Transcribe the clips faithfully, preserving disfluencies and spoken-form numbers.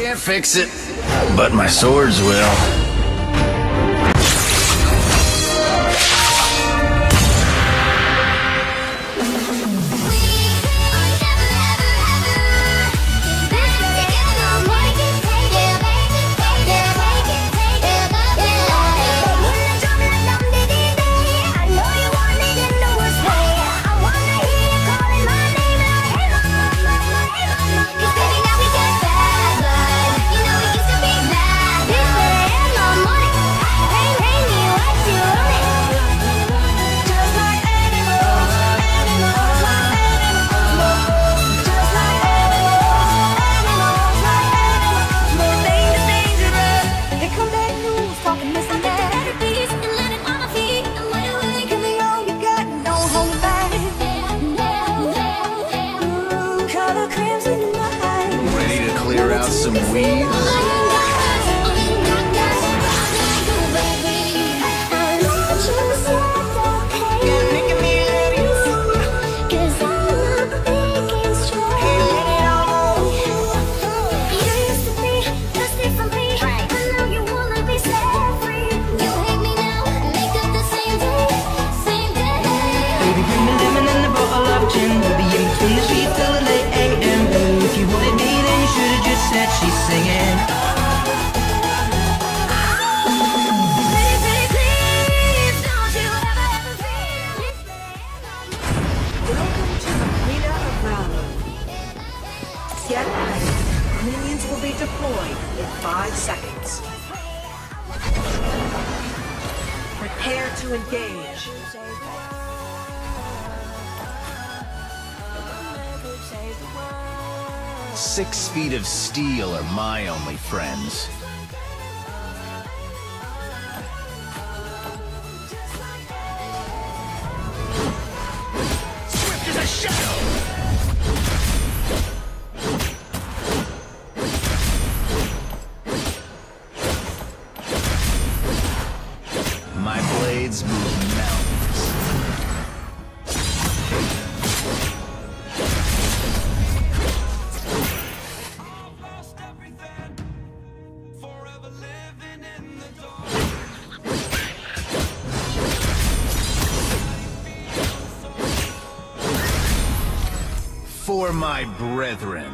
can't fix it, but my swords will. Some weeds. She's singing. Welcome to the Arena of Valor. Get ready. Minions will be deployed in five seconds. Prepare to engage. Six feet of steel are my only friends. Swift as a shadow! My blades move mountains. For my brethren.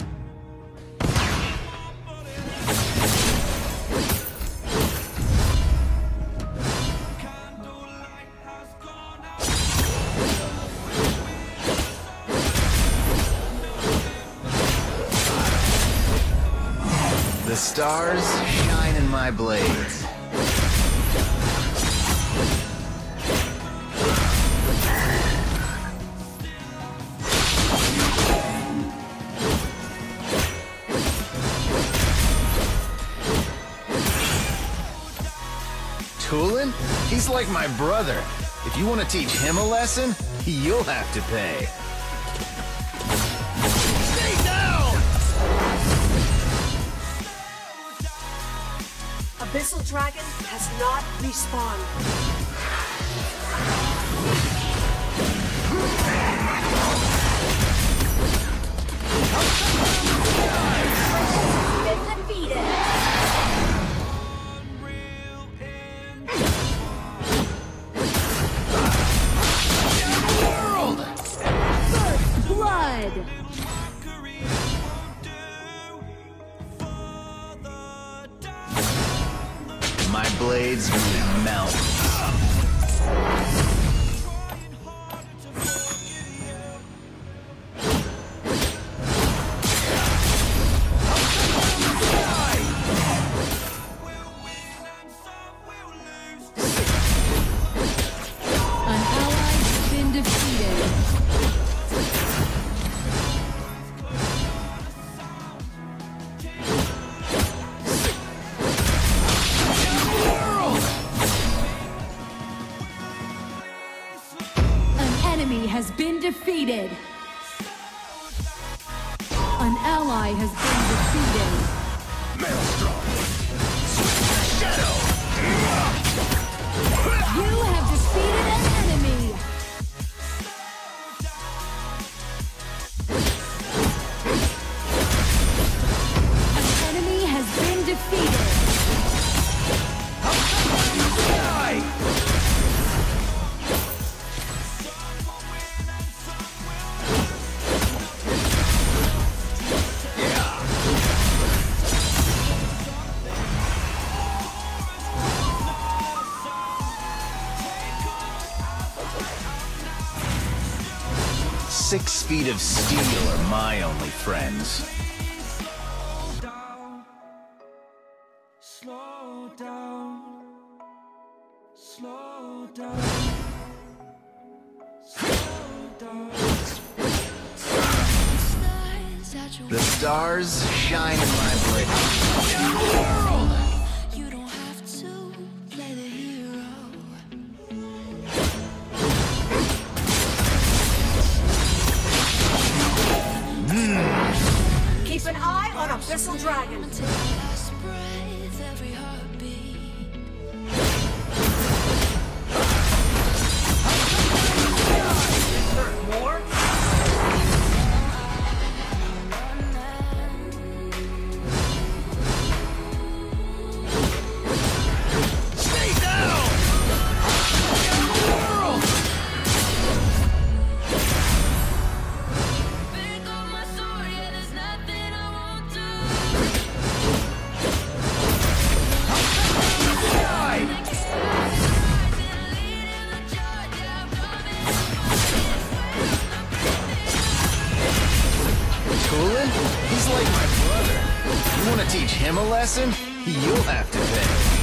The stars shine in my blades. Tulin? He's like my brother. If you want to teach him a lesson, you'll have to pay. Stay down! Abyssal Dragon has not respawned. Been defeated. Blood! My blades move mountains. An ally's been defeated. Has been defeated. An ally has been defeated. Maelstrom! Shadow! You have defeated an enemy. An enemy six feet of steel are my only friends. Slow down, slow down, slow down. The stars shine in my blade. You don't have to play the hero. Keep an eye on Abyssal Dragon. Until your last breath, every heartbeat. More? Stay down! Pick up my sword, yeah, there's nothing I won't do. Tulin? He's like my brother. You want to teach him a lesson? You'll have to pay.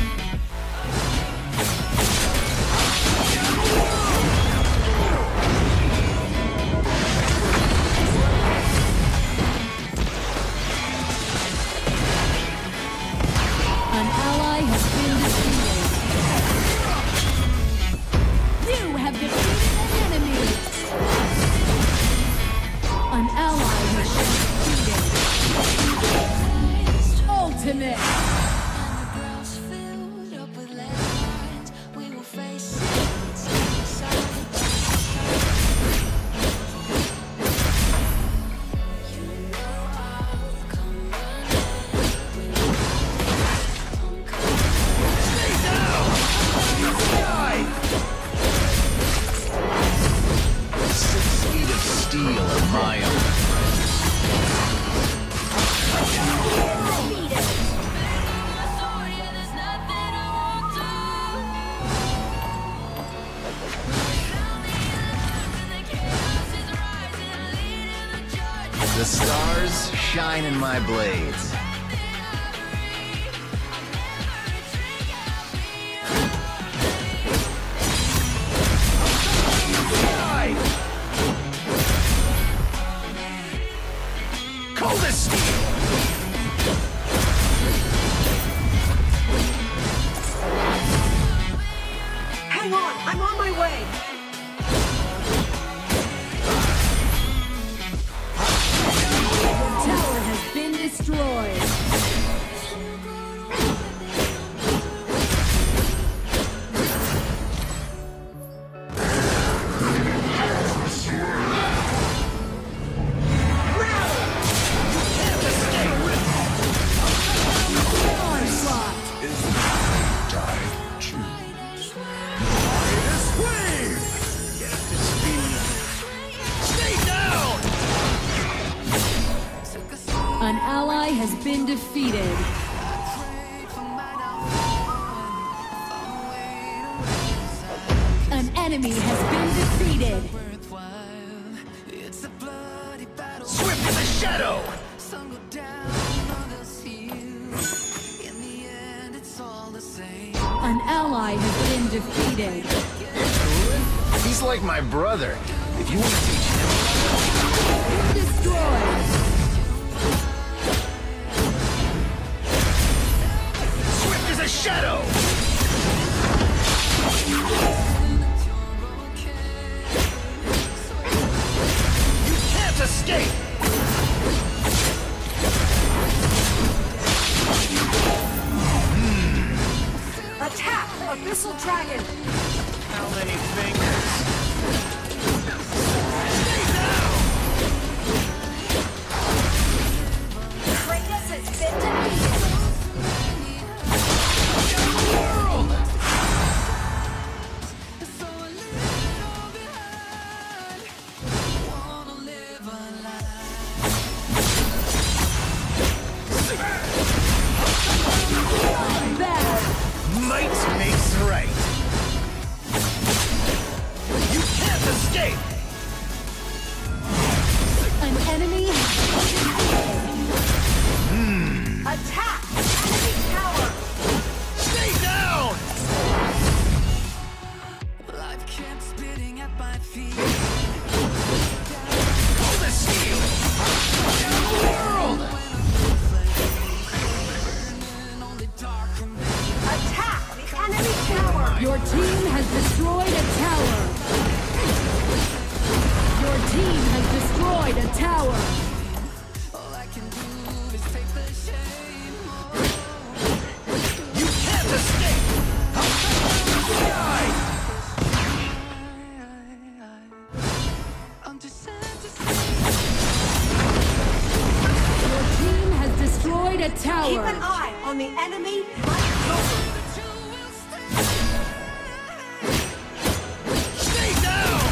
An ally has been defeated. You have defeated an enemy. An ally has been defeated. Ultimate. And the ground's filled up with landmines. We will face it side by side. You know I'll come running. I'm coming. Stay down! Six feet of steel are my own friends. My sword, yeah, there's nothing I won't do. Found the universe and the chaos is rising, leading the charge. The stars shine in my blades. Coldest steel! Hang on, I'm on my way. Tower has been destroyed. Onslaught. Stay down! An ally has been defeated. An enemy has been defeated. It's a bloody battle. Swift as a shadow! Some go down, others heal. In the end, it's all the same. An ally has been defeated. He's like my brother. If you want to teach him, Destroyed. swift as a shadow! You can't escape! Attack Abyssal Dragon. How many fingers? Kratos has been defeated. So a little behind. Wanna live a life. Bad. Might makes right. Pull the steel! Down the world! Attack the enemy tower! Your team has destroyed a tower. Your team has destroyed a tower. You can't escape! Die! Your team has destroyed a Keep tower. an eye on the enemy right over. Stay down!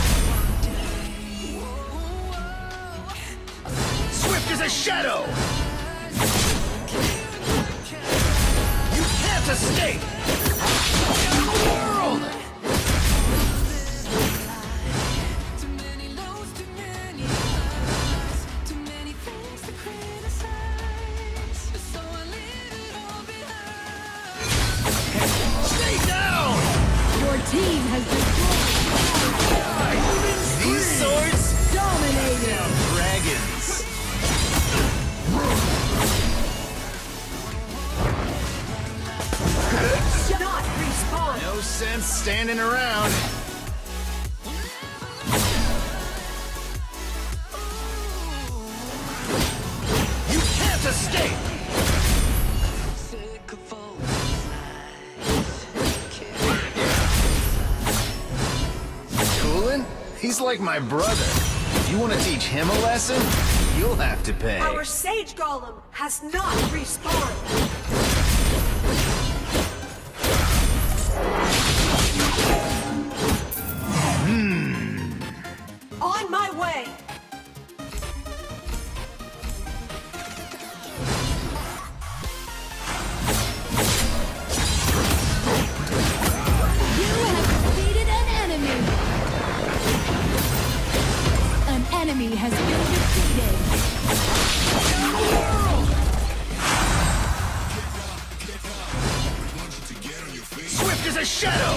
Swift as a shadow! You can't escape! Down the world! Stay down! Your team has destroyed. These swords? Dominated. Dragons! Do not respawn. No sense standing around. You can't escape! Coolin? He's like my brother. If you want to teach him a lesson, you'll have to pay. Our Sage Golem has not respawned. On my way. You have defeated an enemy. An enemy has been defeated. Swift as a shadow!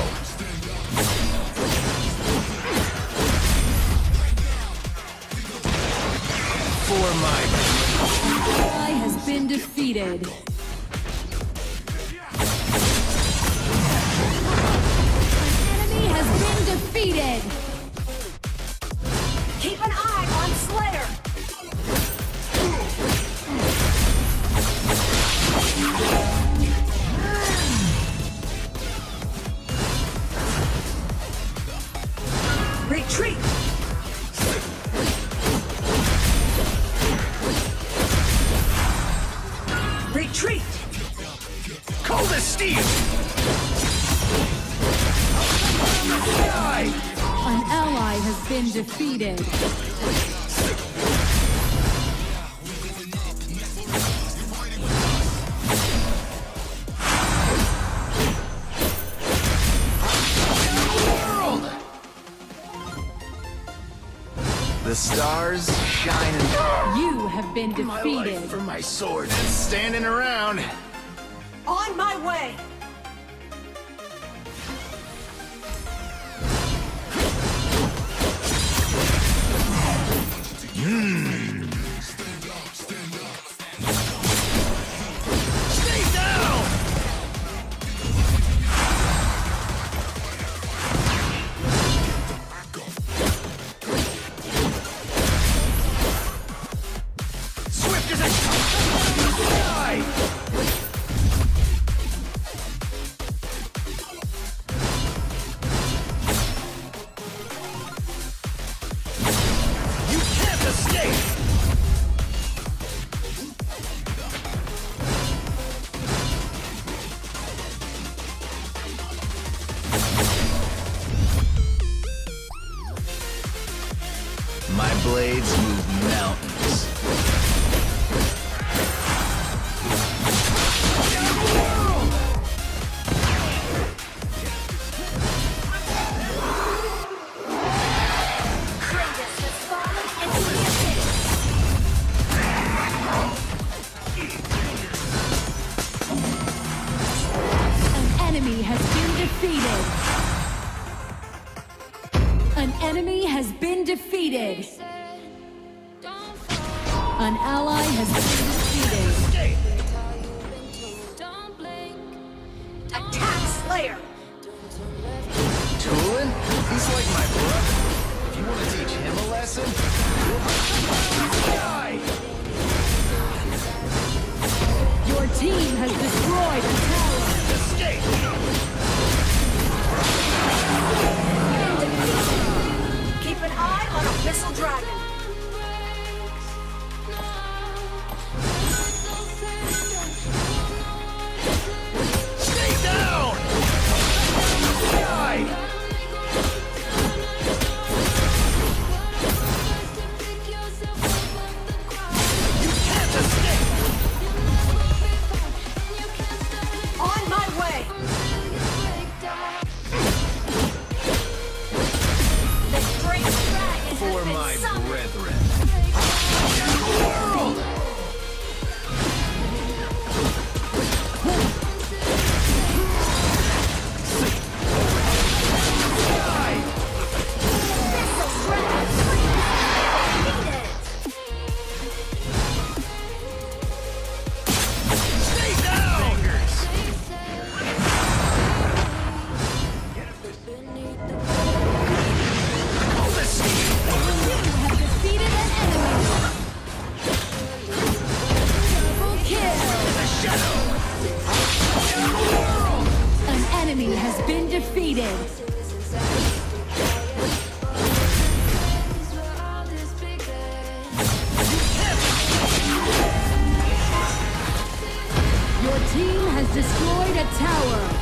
For my... Ally has been defeated. An enemy has been defeated. Keep an eye on Slayer. Retreat. Retreat. Cold as steel! Die! An ally has been defeated. World! The stars shine and You have been my defeated. life for my sword and standing around. On my way. Stay down! Swift as a die! You can't escape! My blades move mountains. Down the world! Kratos has fallen into the abyss. An enemy has been defeated. An enemy has been defeated. An ally has been defeated. Attack Slayer! Tulin? He's like my brother. If you want to teach him a lesson, die! Your team has destroyed a tower. Keep an eye on a missile dragon. Stay down! Die! You can't escape! On my way! The great dragon For has been my summoned. brethren. World! Die! Missile dragon defeated! Stay down! All this You have defeated an enemy. Double kill. An enemy has been defeated. Your team has destroyed a tower.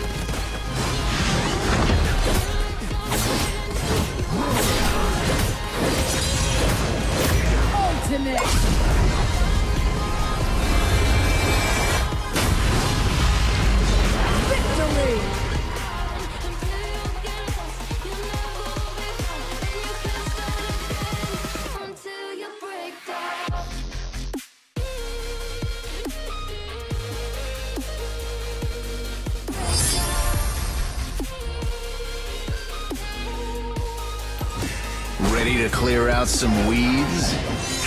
Ultimate. Victory. Until you break down. Ready to clear out some weeds?